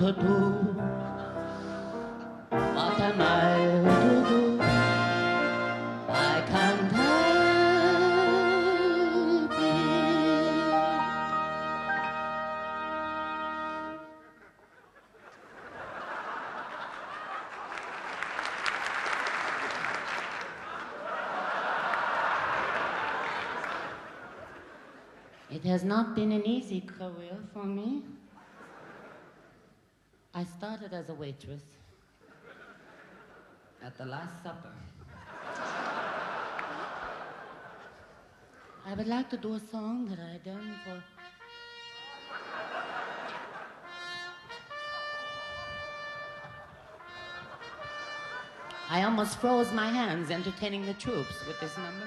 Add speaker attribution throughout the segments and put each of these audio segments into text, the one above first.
Speaker 1: to do? What am I to do? I can't help it. It has not been an easy career for me. I started as a waitress at the Last Supper. I would like to do a song that I done for... I almost froze my hands entertaining the troops with this number.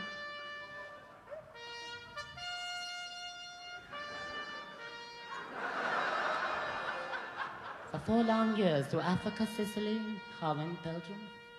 Speaker 1: For 4 long years through Africa, Sicily, Holland, Belgium.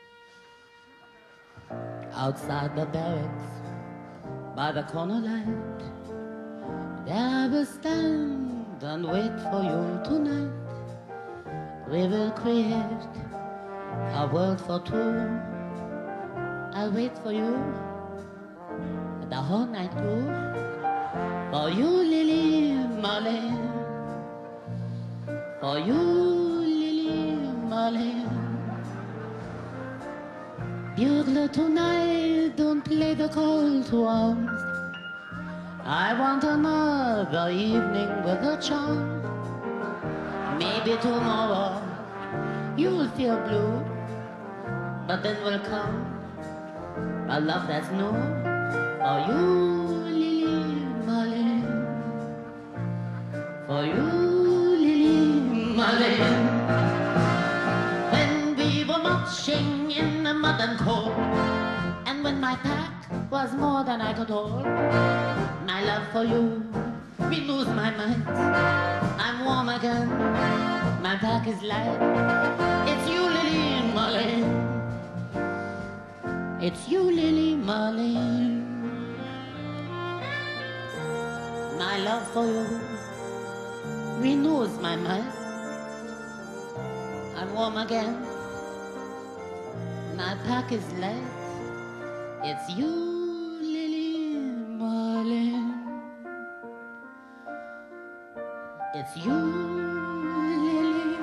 Speaker 1: Outside the barracks, by the corner light, there I will stand and wait for you tonight. We will create a world for two. I'll wait for you the whole night through. For you, Lily Marlene. For you, Lily Marlene. Bugler tonight, don't play the call to arms. I want another evening with a charm. Maybe tomorrow you'll feel blue, but then will come a love that's new. For you, Lily Marlene. For you, Marlene. When we were marching in the mud and cold, and when my pack was more than I could hold, my love for you, we lose my mind. I'm warm again, my pack is light. It's you, Lily Marlene. It's you, Lily Marlene. My love for you renews my mind. I'm warm again, my pack is light. It's you, Lily Marlene. It's you, Lily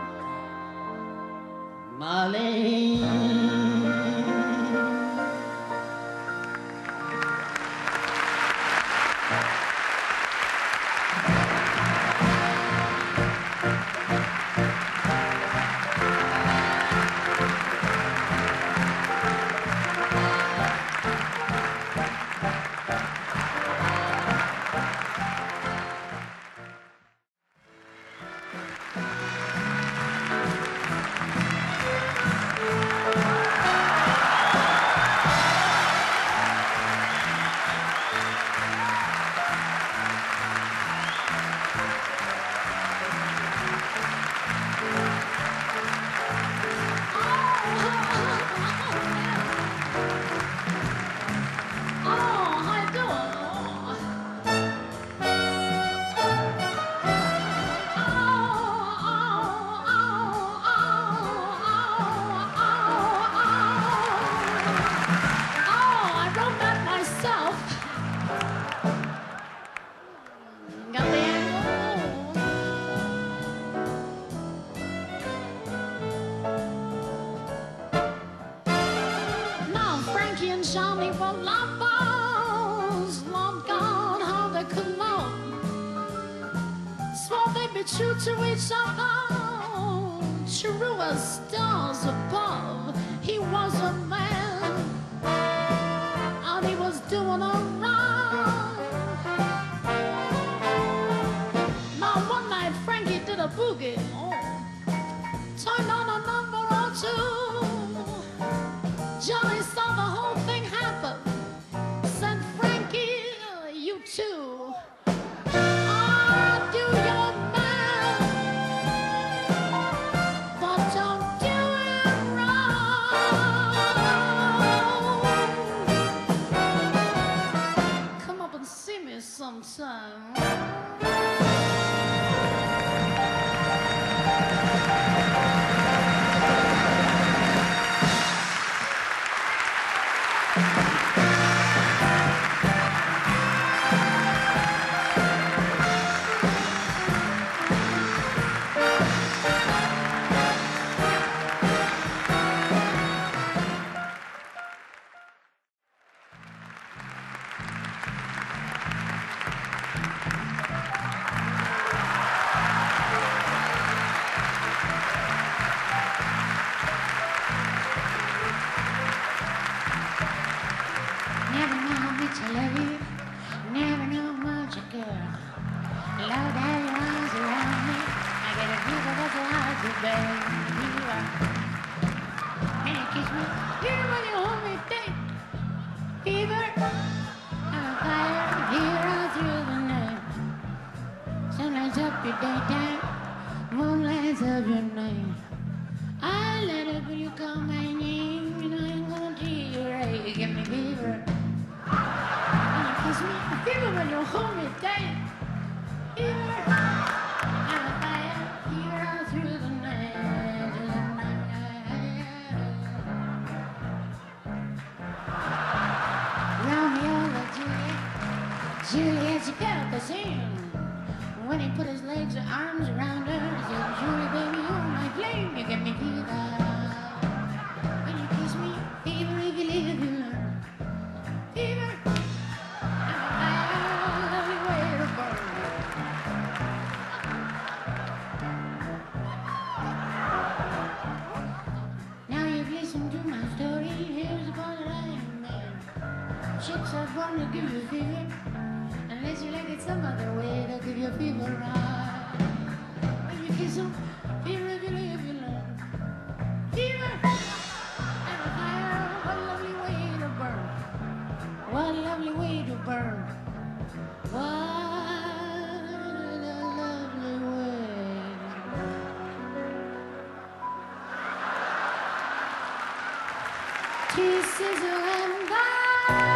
Speaker 1: Marlene.
Speaker 2: True to each other, true as stars above. He was a man, and he was doing alright. Now one night Frankie did a boogie, turned on a number or two. Johnny saw the whole thing happen, said, Frankie, you too. Sometime. baby. Can you kiss me? Fever when you hold me tight. Fever, I'm a fire here all through the night. Sun lights up your daytime, moon lights up your night. I let it when you call my name, and I ain't gonna treat you right. You give me fever. Can you kiss me? Fever when you hold me tight. Fever, I'm a fire here all through the night. Romeo and Juliet, Juliet, she felt the same. When he put his legs or arms around her, he said, Julie, baby, you're my flame. You give me fever. When you kiss me, fever, if you live, you learn. Fever, I'm a lovely way to burn. Now you've listened to my story. Here's the part that I am made. Chicks are born to give you fever. Unless you like it some other way, they'll give you a fever right. When you kiss them, fever if you live, you learn. Fever, and a fire, what a lovely way to burn. What a lovely way to burn. What a lovely way. To sizzle and burn.